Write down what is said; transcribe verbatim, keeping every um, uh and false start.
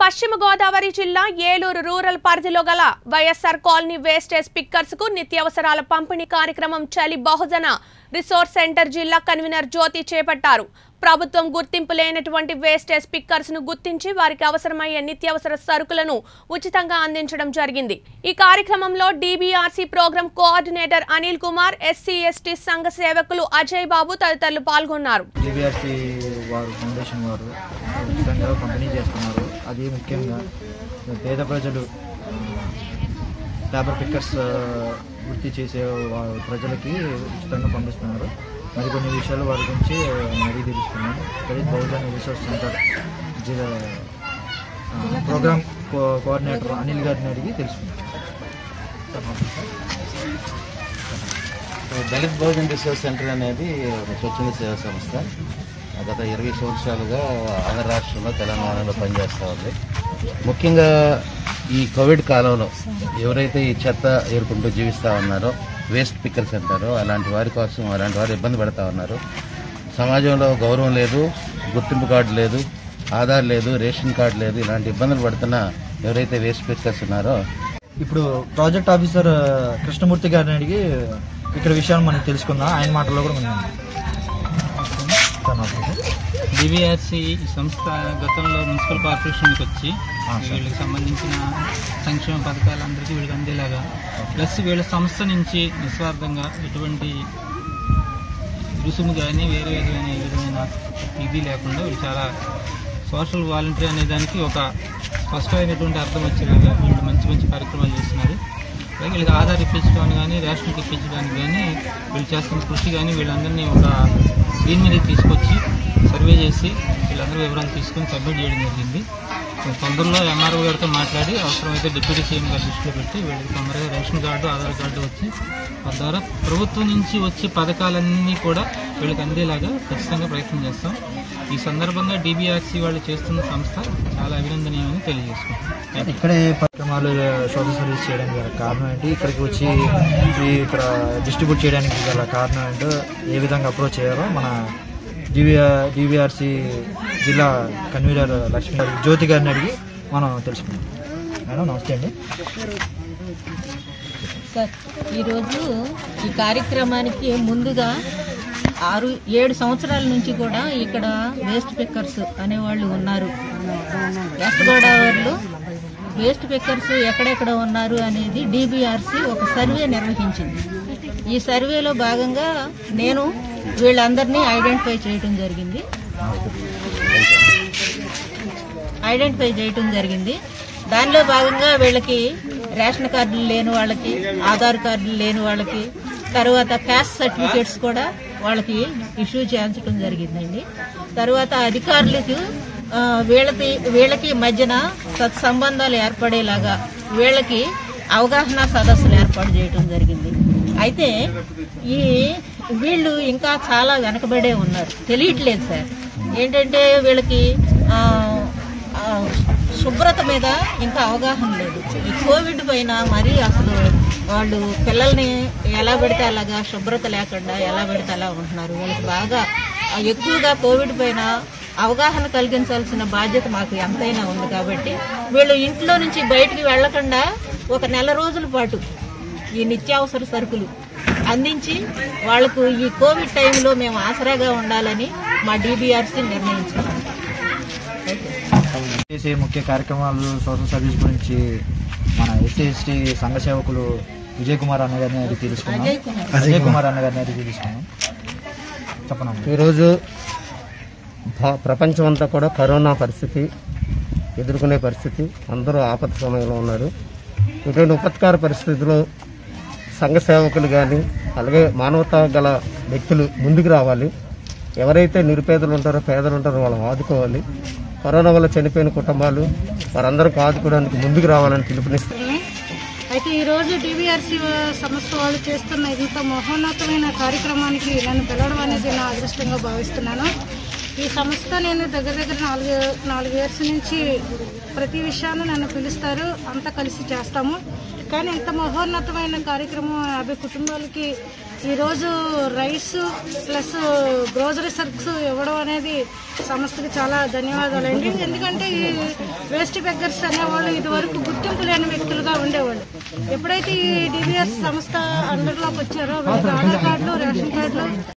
పశ్చిమ గోదావరి జిల్లా ఏలూరు రూరల్ పరిధిలో గల వైఎస్ఆర్ కాలనీ వేస్టేజ్ పిక్కర్స్ కు నిత్యావసరాల పంపిణీ కార్యక్రమం చలి బహుజన రిసోర్స్ సెంటర్ జిల్లా కన్వీనర్ జ్యోతి చేపట్టారు. ప్రభుత్వం గుర్తింపు లేనటువంటి వేస్టేజ్ పిక్కర్స్ ను గుర్తించి వారికి అవసరమయ్యే నిత్యావసర సరుకులను ఉచితంగా అందించడం జరిగింది. ఈ కార్యక్రమంలో DBRC programme coordinator Anil Kumar, SC ST సంఘ సేవకులు అజయ్ బాబు తదితరులు పాల్గొన్నారు. డీబీఆర్సీ వారు ఫౌండేషన్ వారు ఉచితంగా పంపిణీ చేస్తున్నారు. అది ముఖ్యంగా పేద ప్రజలు పేపర్ పిక్కర్స్ వృత్తి చేసే ప్రజలకి ఉచితంగా పంపిస్తున్నారు. మరికొన్ని విషయాలు వారి గురించి మరీ తెలుస్తున్నాను. దళిత్ బహుజన రిసోర్స్ సెంటర్ జిల్లా ప్రోగ్రామ్ కోఆర్డినేటర్ అనిల్ గారిని అడిగి తెలుసుకున్నాను. దళిత్ బహుజన రిసోర్స్ సెంటర్ అనేది ఒక స్వచ్ఛంద సేవా సంస్థ. గత ఇరవై సంవత్సరాలుగా ఆంధ్ర రాష్ట్రంలో తెలంగాణలో పనిచేస్తూ ఉంది. ముఖ్యంగా ఈ కోవిడ్ కాలంలో ఎవరైతే ఈ చెత్త ఏరుకుంటూ జీవిస్తూ ఉన్నారో, వేస్ట్ పిక్కర్స్ అంటారో, అలాంటి వారి కోసం అలాంటి వారు ఇబ్బంది పడుతూ ఉన్నారు. సమాజంలో గౌరవం లేదు, గుర్తింపు కార్డు లేదు, ఆధార్ లేదు, రేషన్ కార్డు లేదు. ఇలాంటి ఇబ్బందులు పడుతున్న ఎవరైతే వేస్ట్ పిక్కర్స్ ఉన్నారో ఇప్పుడు ప్రాజెక్ట్ ఆఫీసర్ కృష్ణమూర్తి గారిని అడిగి ఇక్కడ విషయాలు మనం తెలుసుకుందాం. ఆయన మాటల్లో కూడా మనం డీబీఆర్సీ సంస్థ గతంలో మున్సిపల్ కార్పొరేషన్కి వచ్చి వీళ్ళకి సంబంధించిన సంక్షేమ పథకాలు అందరికీ వీళ్ళకి అందేలాగా, ప్లస్ వీళ్ళ సంస్థ నుంచి నిస్వార్థంగా ఎటువంటి రుసుము కానీ వేరే కానీ ఏ విధమైన ఇది లేకుండా వీళ్ళు చాలా సోషల్ వాలంటీర్ అనే దానికి ఒక స్పష్టమైనటువంటి అర్థం వచ్చేలాగా వీళ్ళు మంచి మంచి కార్యక్రమాలు చేస్తున్నారు. అలాగే వీళ్ళకి ఆధార్ ఇప్పించడానికి కానీ, రేషన్ ఇప్పించడానికి కానీ వీళ్ళు చేస్తున్న కృషి కానీ వీళ్ళందరినీ ఒక దీని మీద తీసుకొచ్చి సర్వే చేసి వీళ్ళందరూ వివరాలు తీసుకొని సబ్మిట్ చేయడం జరిగింది. తొందరలో ఎంఆర్ఓ గారితో మాట్లాడి అవసరమైతే డిప్యూటీ సీఎం గారి దృష్టిలో పెట్టి వీళ్ళకి తొందరగా రేషన్ కార్డు, ఆధార్ కార్డు వచ్చి తద్వారా ప్రభుత్వం నుంచి వచ్చే పథకాలన్నీ కూడా వీళ్ళకి అందేలాగా ఖచ్చితంగా ప్రయత్నం చేస్తాం. ఈ సందర్భంగా డీబీఆర్సీ వాళ్ళు చేస్తున్న సంస్థ చాలా అభినందనీయమని తెలియజేసుకుంటాం. ఇక్కడే కార్యక్రమాలు సోషల్ సర్వీస్ చేయడానికి గల కారణం ఏంటి, ఇక్కడికి వచ్చి ఇక్కడ డిస్ట్రిబ్యూట్ చేయడానికి గల కారణం ఏంటో, ఏ విధంగా అప్రోచ్ చేయాలో మన డివిఆర్ డివిఆర్సీ జిల్లా కన్వీనర్ లక్ష్మీ జ్యోతి గారిని అడిగి మనం తెలుసుకుందాం. మేడం నమస్తే అండి. సార్, ఈరోజు ఈ కార్యక్రమానికి ముందుగా ఆరు ఏడు సంవత్సరాల నుంచి కూడా ఇక్కడ వేస్ట్ పిక్కర్స్ అనేవాళ్ళు ఉన్నారు. వెస్ట్ గోదావరిలో వేస్ట్ పిక్కర్స్ ఎక్కడెక్కడ ఉన్నారు అనేది డీబీఆర్సీ ఒక సర్వే నిర్వహించింది. ఈ సర్వేలో భాగంగా నేను వీళ్ళందరినీ ఐడెంటిఫై చేయటం జరిగింది ఐడెంటిఫై చేయటం జరిగింది దానిలో భాగంగా వీళ్ళకి రేషన్ కార్డులు లేని వాళ్ళకి, ఆధార్ కార్డులు లేని వాళ్ళకి, తర్వాత క్యాస్ట్ సర్టిఫికేట్స్ కూడా వాళ్ళకి ఇష్యూ చేయించడం జరిగిందండి. తర్వాత అధికారులకు వీళ్ళకి వీళ్ళకి మధ్యన సత్సంబంధాలు ఏర్పడేలాగా వీళ్ళకి అవగాహన సదస్సులు ఏర్పాటు చేయడం జరిగింది. అయితే ఈ వీళ్ళు ఇంకా చాలా వెనకబడే ఉన్నారు, తెలియట్లేదు సార్. ఏంటంటే వీళ్ళకి శుభ్రత మీద ఇంకా అవగాహన లేదు. ఈ కోవిడ్ పైన మరీ అసలు వాళ్ళు పిల్లల్ని ఎలా పెడితే అలాగా శుభ్రత లేకుండా ఎలా పెడితే అలా ఉంటున్నారు. వీళ్ళకి బాగా ఎక్కువగా కోవిడ్ పైన అవగాహన కలిగించాల్సిన బాధ్యత మాకు ఎంతైనా ఉంది. కాబట్టి వీళ్ళు ఇంట్లో నుంచి బయటికి వెళ్లకుండా ఒక నెల రోజుల పాటు ఈ నిత్యావసర సరుకులు అందించి వాళ్లకు ఈ కోవిడ్ టైంలో మేము ఆసరాగా ఉండాలని మా డీబీఆర్సీ నిర్ణయించాము. చేసే ముఖ్య కార్యక్రమాలు సోషల్ సర్వీస్ గురించి మన ఎస్సీ ఎస్టీ సంఘ సేవకులు విజయ్ కుమార్ అన్న గారిని అడిగి తెలుసుకున్నాం. అజయ్ కుమార్ అన్న గారిని అడిగి తెలుసుకున్నాం. చెప్పండి. ఈరోజు ప్రపంచం అంతా కూడా కరోనా పరిస్థితి ఎదుర్కొనే పరిస్థితి, అందరూ ఆపద సమయంలో ఉన్నారు. ఇటువంటి ఉపత్కార పరిస్థితుల్లో సంఘ సేవకులు కానీ అలాగే మానవతా గల వ్యక్తులు ముందుకు రావాలి. ఎవరైతే నిరుపేదలు ఉంటారో, పేదలు ఉంటారో వాళ్ళని ఆదుకోవాలి. కరోనా వల్ల చనిపోయిన కుటుంబాలు వారందరికీ ఆదుకోవడానికి ముందుకు రావాలని పిలుపునిస్తారు. అయితే ఈరోజు డీబీఆర్సీ సంస్థ వాళ్ళు చేస్తున్న ఇంత మహోన్నతమైన కార్యక్రమానికి నన్ను పిలవడం అనేది నా అదృష్టంగా భావిస్తున్నాను. ఈ సంస్థ నేను దగ్గర దగ్గర నాలుగు నాలుగు ఇయర్స్ నుంచి ప్రతి విషయాన్ని నన్ను పిలుస్తారు, అంతా కలిసి చేస్తాము. కానీ ఇంత మహోన్నతమైన కార్యక్రమం యాభై కుటుంబాలకి ఈరోజు రైస్ ప్లస్ గ్రోసరీ సర్క్స్ ఇవ్వడం అనేది సంస్థకి చాలా ధన్యవాదాలండి. ఎందుకంటే ఈ వేస్ట్ బెగ్గర్స్ అనేవాళ్ళు ఇదివరకు గుర్తింపు లేని వ్యక్తులుగా ఉండేవాళ్ళు. ఎప్పుడైతే ఈ డిబిఎస్ సంస్థ అండర్లోకి వచ్చారో ఆధార్ కార్డులు, రేషన్ కార్డులు